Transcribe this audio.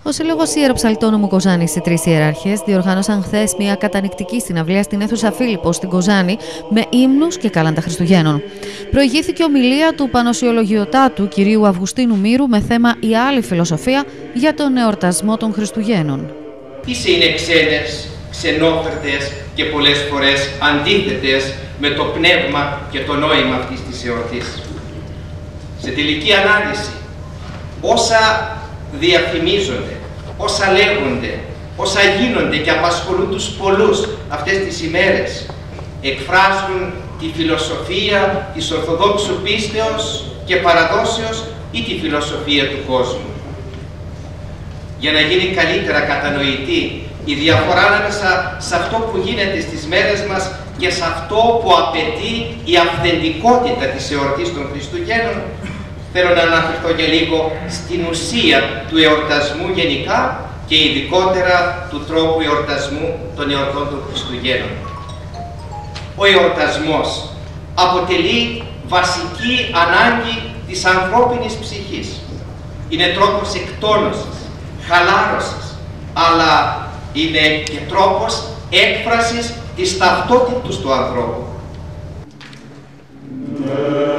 Ο Σύλλογος Ιεροψαλτώνομου Κοζάνης οι τρεις ιεράρχες διοργάνωσαν χθες μια κατανυκτική συναυλία στην αίθουσα Φίλιππος στην Κοζάνη με ύμνους και κάλαντα Χριστουγέννων. Προηγήθηκε ομιλία του Πανοσιολογιοτάτου κυρίου Αυγουστίνου Μύρου με θέμα η άλλη φιλοσοφία για τον εορτασμό των Χριστουγέννων. Είναι ξένες, ξενόφερτες και πολλές φορές αντίθετες με το πνεύμα και το νόημα αυτής της εορτής. Σε τελική ανάλυση, όσα διαφημίζονται, όσα λέγονται, όσα γίνονται και απασχολούν τους πολλούς αυτές τις ημέρες, εκφράζουν τη φιλοσοφία της Ορθοδόξου πίστεως και παραδόσεως ή τη φιλοσοφία του κόσμου. Για να γίνει καλύτερα κατανοητή η διαφορά ανάμεσα σε αυτό που γίνεται στις μέρες μας και σε αυτό που απαιτεί η αυθεντικότητα της εορτής των Χριστουγέννων, θέλω να αναφερθώ και λίγο στην ουσία του εορτασμού γενικά και ειδικότερα του τρόπου εορτασμού των εορτών των Χριστουγέννων. Ο εορτασμός αποτελεί βασική ανάγκη της ανθρώπινης ψυχής. Είναι τρόπος εκτόνωσης, χαλάρωσης, αλλά είναι και τρόπος έκφρασης της ταυτότητας του ανθρώπου.